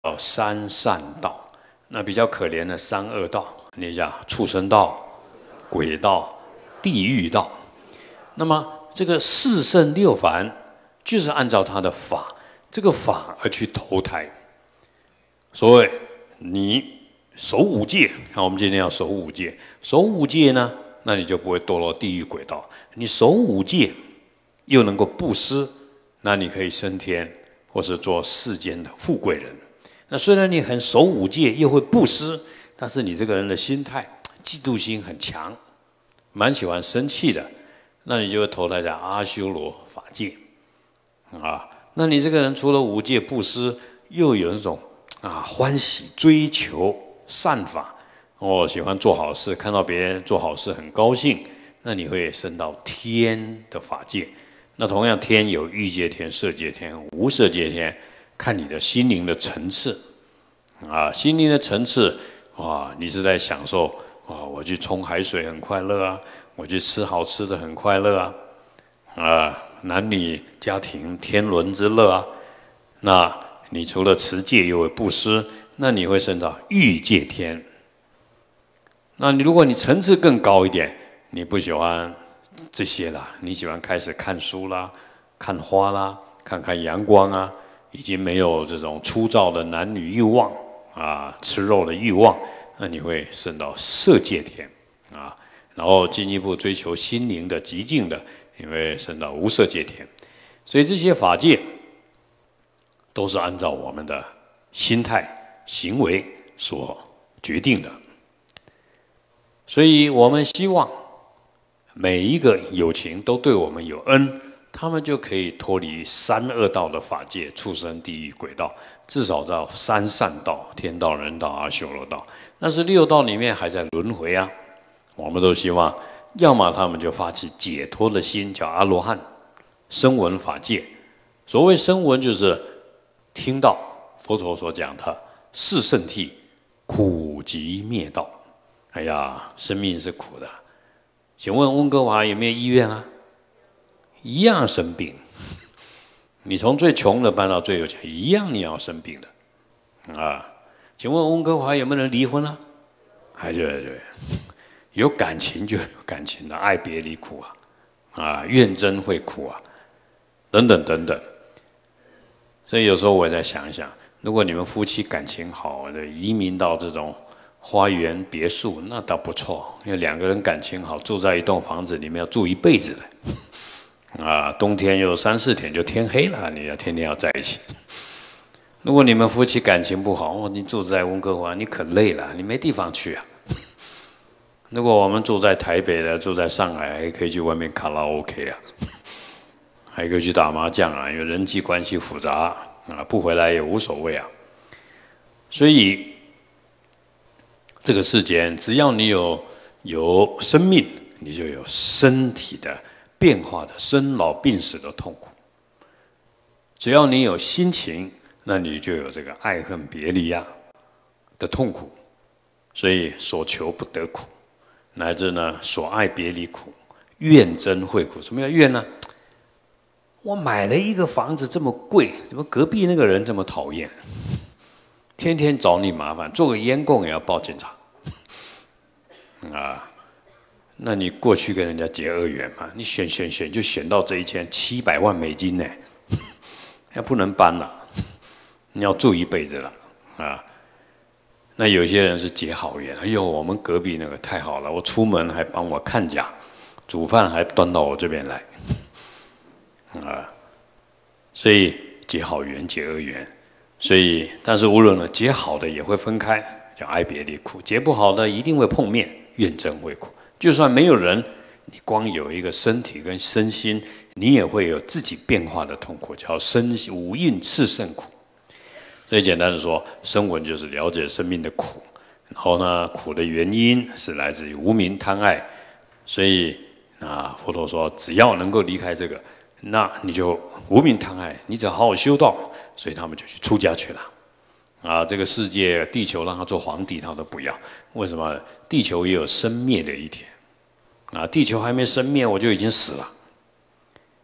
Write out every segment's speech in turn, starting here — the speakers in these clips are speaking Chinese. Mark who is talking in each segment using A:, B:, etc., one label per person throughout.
A: 三善道。那比较可怜的三恶道，念一下：畜生道、鬼道、地狱道。那么这个四圣六凡，就是按照他的法，这个法而去投胎。所谓你守五戒，看我们今天要守五戒，守五戒呢，那你就不会堕落地狱鬼道。你守五戒，又能够布施，那你可以升天，或是做世间的富贵人。那虽然你很守五戒，又会布施，但是你这个人的心态，嫉妒心很强，蛮喜欢生气的，那你就会投胎在阿修罗法界啊。那你这个人除了五戒布施，又有那种欢喜追求善法，喜欢做好事，看到别人做好事很高兴，那你会升到天的法界。那同样天有欲界天、色界天、无色界天，看你的心灵的层次心灵的层次你是在享受我去冲海水很快乐啊，我去吃好吃的很快乐男女家庭天伦之乐啊。那你除了持戒又会布施，那你会升到欲界天。那如果你层次更高一点，你不喜欢这些啦，你喜欢开始看书啦、看花啦、看看阳光啊，已经没有这种粗糙的男女欲望吃肉的欲望，那你会升到色界天然后进一步追求心灵的极静的，你会升到无色界天。所以这些法界都是按照我们的心态、行为所决定的。所以我们希望每一个有情都对我们有恩，他们就可以脱离三恶道的法界，畜生、地狱、鬼道，至少到三善道：天道、人道、阿修罗道。但是六道里面还在轮回啊。我们都希望，要么他们就发起解脱的心，叫阿罗汉，声闻法界。所谓声闻，就是听到佛陀所讲的四圣谛，苦集灭道。哎呀，生命是苦的。请问温哥华有没有医院啊？一样生病。你从最穷的搬到最有钱，一样你要生病的请问温哥华有没有人离婚啊？对，有感情就有感情的，爱别离苦怨憎会苦等等等等。所以有时候我在想一想，如果你们夫妻感情好的移民到这种花园别墅，那倒不错，因为两个人感情好，住在一栋房子里面要住一辈子的冬天有3、4天就天黑了，你要天天要在一起。如果你们夫妻感情不好，你住在温哥华，你可累了，你没地方去啊。如果我们住在台北的，住在上海，还可以去外面卡拉 OK 还可以去打麻将因为人际关系复杂不回来也无所谓所以这个世间，只要你有生命，你就有身体的变化的生老病死的痛苦。只要你有心情，那你就有这个爱恨别离的痛苦。所以所求不得苦，乃至呢所爱别离苦，怨憎会苦。什么叫怨呢？我买了一个房子这么贵，怎么隔壁那个人这么讨厌？天天找你麻烦，做个烟供也要报警察那你过去跟人家结恶缘嘛？你选就选到这1700万美金呢，还不能搬了，你要住一辈子了那有些人是结好缘，哎呦，我们隔壁那个太好了，我出门还帮我看家，煮饭还端到我这边来所以结好缘，结恶缘。所以，但是无论呢，结好的也会分开，叫爱别离苦；结不好的一定会碰面，怨憎会苦。就算没有人，你光有一个身体跟身心，你也会有自己变化的痛苦，叫五蕴炽盛苦。最简单的说，声闻就是了解生命的苦，然后呢，苦的原因是来自于无明贪爱。所以佛陀说，只要能够离开这个，那你就无明贪爱，你只要好好修道。所以他们就去出家去了这个世界地球让他做皇帝他都不要。为什么？地球也有生灭的一天地球还没生灭我就已经死了。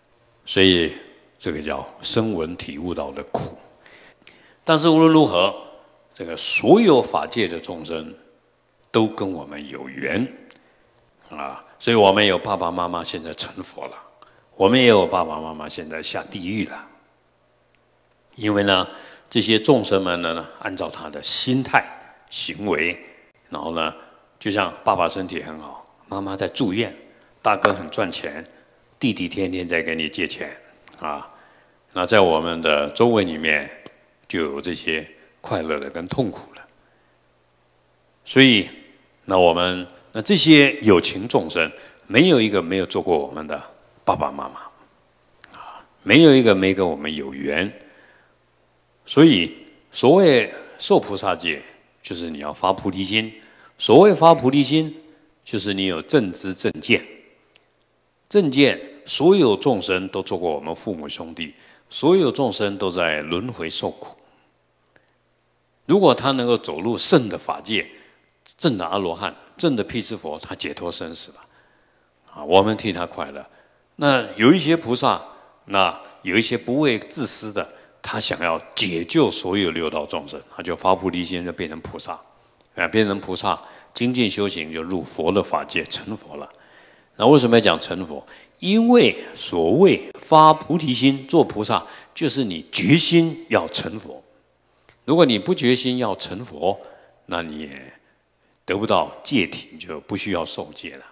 A: 所以这个叫声闻体悟到的苦。但是无论如何， 这个所有法界的众生都跟我们有缘啊，所以我们有爸爸妈妈现在成佛了，我们也有爸爸妈妈现在下地狱了。因为呢，这些众生们呢，按照他的心态、行为，然后呢，就像爸爸身体很好，妈妈在住院，大哥很赚钱，弟弟天天在跟你借钱啊。那在我们的周围里面，就有这些快乐的跟痛苦了。所以，那这些有情众生，没有一个没有做过我们的爸爸妈妈啊，没有一个没跟我们有缘。所以，所谓受菩萨戒，就是你要发菩提心。所谓发菩提心，就是你有正知正见。正见，所有众生都做过我们父母兄弟，所有众生都在轮回受苦。如果他能够走入圣的法界，正的阿罗汉，正的辟支佛，他解脱生死了啊！我们替他快乐。那有一些菩萨，那有一些不为自私的。他想要解救所有六道众生，他就发菩提心，就变成菩萨，变成菩萨，精进修行就入佛的法界，成佛了。那为什么要讲成佛？因为所谓发菩提心做菩萨，就是你决心要成佛。如果你不决心要成佛，那你也得不到戒体，就不需要受戒了。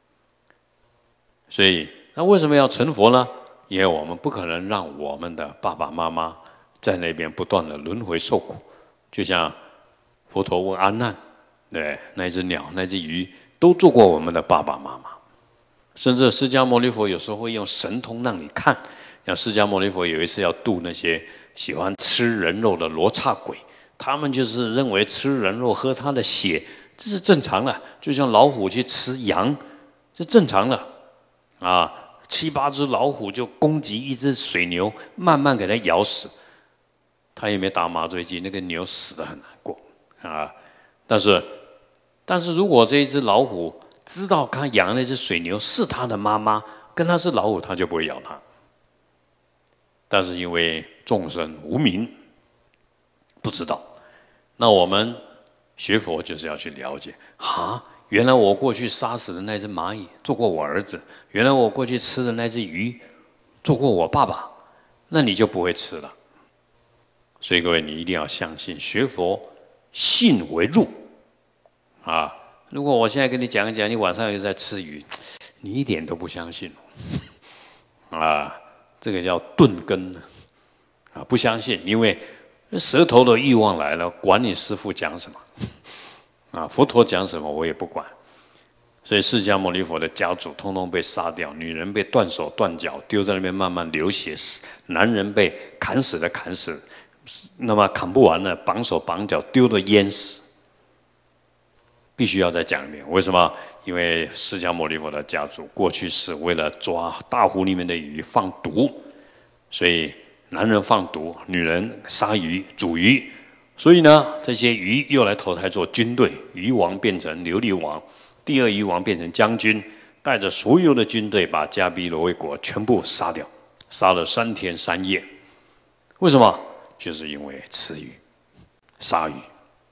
A: 所以，那为什么要成佛呢？因为我们不可能让我们的爸爸妈妈在那边不断的轮回受苦，就像佛陀问阿难，对，那只鸟、那只鱼都做过我们的爸爸妈妈，甚至释迦牟尼佛有时候会用神通让你看，像释迦牟尼佛有一次要度那些喜欢吃人肉的罗刹鬼，他们就是认为吃人肉、喝他的血，这是正常的，就像老虎去吃羊，这正常的啊。7、8只老虎就攻击一只水牛，慢慢给它咬死。他也没打麻醉剂，那个牛死得很难过啊。但是如果这一只老虎知道他养的那只水牛是他的妈妈，跟他是老虎，他就不会咬他。但是因为众生无明，不知道，那我们学佛就是要去了解啊。原来我过去杀死的那只蚂蚁做过我儿子，原来我过去吃的那只鱼做过我爸爸，那你就不会吃了。所以各位，你一定要相信，学佛信为入啊！如果我现在跟你讲一讲，你晚上又在吃鱼，你一点都不相信啊！这个叫钝根啊，不相信，因为舌头的欲望来了，管你师父讲什么。啊，佛陀讲什么我也不管，所以释迦牟尼佛的家族通通被杀掉，女人被断手断脚丢在那边慢慢流血死，男人被砍死的砍死，那么砍不完了，绑手绑脚丢的淹死。必须要再讲一遍，为什么？因为释迦牟尼佛的家族过去是为了抓大湖里面的鱼放毒，所以男人放毒，女人杀鱼煮鱼。所以呢，这些鱼又来投胎做军队，鱼王变成琉璃王，第二鱼王变成将军，带着所有的军队把迦毗罗卫国全部杀掉，杀了3天3夜。为什么？就是因为吃鱼、杀鱼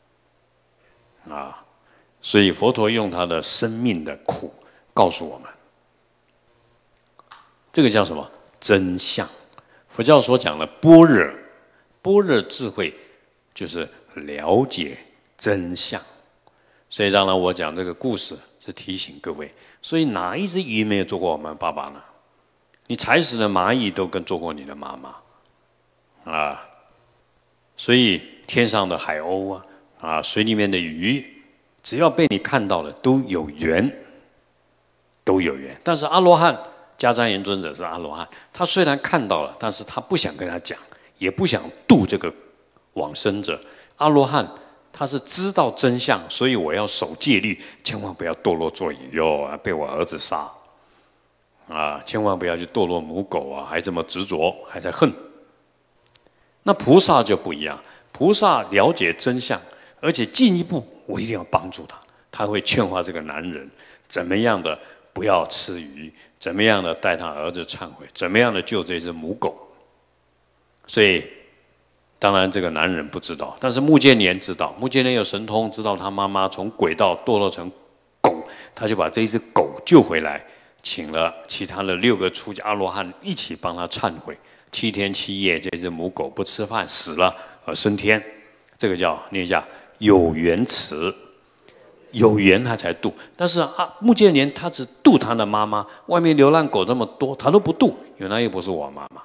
A: 啊！所以佛陀用他的生命的苦告诉我们，这个叫什么？真相。佛教所讲的般若，般若智慧。就是了解真相，所以当然我讲这个故事是提醒各位。所以哪一只鱼没有做过我们爸爸呢？你踩死的蚂蚁都跟做过你的妈妈啊！所以天上的海鸥啊，水里面的鱼，只要被你看到了，都有缘，都有缘。但是阿罗汉，迦旃延尊者是阿罗汉，他虽然看到了，但是他不想跟他讲，也不想度这个往生者。阿罗汉他是知道真相，所以我要守戒律，千万不要堕落做鱼哦，被我儿子杀啊！千万不要去堕落母狗啊，还这么执着，还在恨。那菩萨就不一样，菩萨了解真相，而且进一步，我一定要帮助他，他会劝化这个男人，怎么样的不要吃鱼，怎么样的带他儿子忏悔，怎么样的救这只母狗。所以当然，这个男人不知道，但是目犍连知道。目犍连有神通，知道他妈妈从鬼道堕落成狗，他就把这一只狗救回来，请了其他的6个出家阿罗汉一起帮他忏悔。7天7夜，这只母狗不吃饭死了而升天，这个叫念一下有缘慈，有缘他才渡。但是目犍连他只渡他的妈妈，外面流浪狗这么多，他都不渡，因为那又不是我妈妈。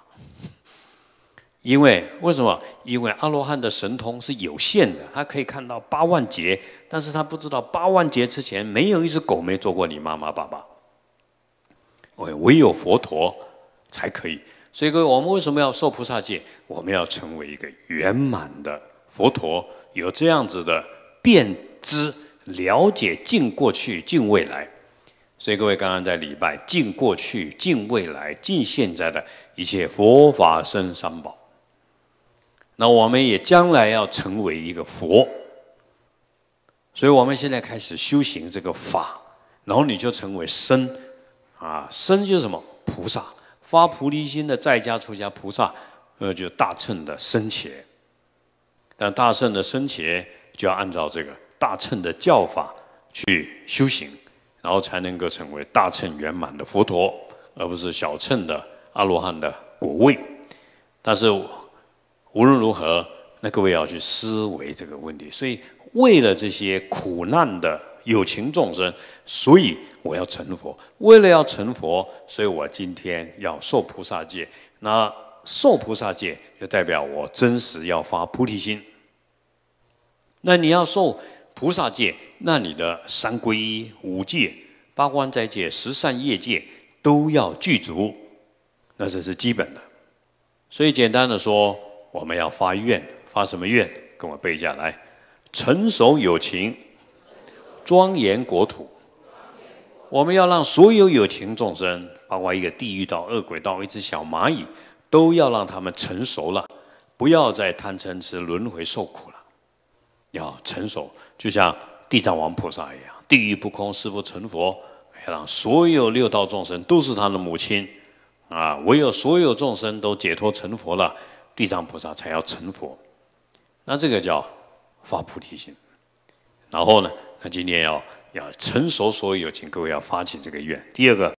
A: 为什么？因为阿罗汉的神通是有限的，他可以看到8万劫，但是他不知道8万劫之前没有一只狗没做过你妈妈爸爸。唯有佛陀才可以。所以各位，我们为什么要受菩萨戒？我们要成为一个圆满的佛陀，有这样子的辨知、了解尽过去、尽未来。所以各位刚刚在礼拜，尽过去、尽未来、尽现在的一切佛法僧三宝。那我们也将来要成为一个佛，所以我们现在开始修行这个法，然后你就成为僧僧就是什么？菩萨，发菩提心的在家出家菩萨，就大乘的僧伽。但大乘的僧伽就要按照这个大乘的教法去修行，然后才能够成为大乘圆满的佛陀，而不是小乘的阿罗汉的果位。但是无论如何，那各位要去思维这个问题。所以，为了这些苦难的有情众生，所以我要成佛。为了要成佛，所以我今天要受菩萨戒。那受菩萨戒，就代表我真实要发菩提心。那你要受菩萨戒，那你的3皈依、5戒、8关斋戒、10善业戒都要具足，那这是基本的。所以简单的说，我们要发愿，发什么愿？跟我背下来：成熟有情，庄严国土。我们要让所有有情众生，包括一个地狱道、恶鬼道、一只小蚂蚁，都要让他们成熟了，不要再贪嗔痴轮回受苦了。要成熟，就像地藏王菩萨一样，地狱不空，誓不成佛。要让所有6道众生都是他的母亲唯有所有众生都解脱成佛了，地藏菩萨才要成佛。那这个叫发菩提心。然后呢，那今天要成熟所有有情，各位要发起这个愿。第二个，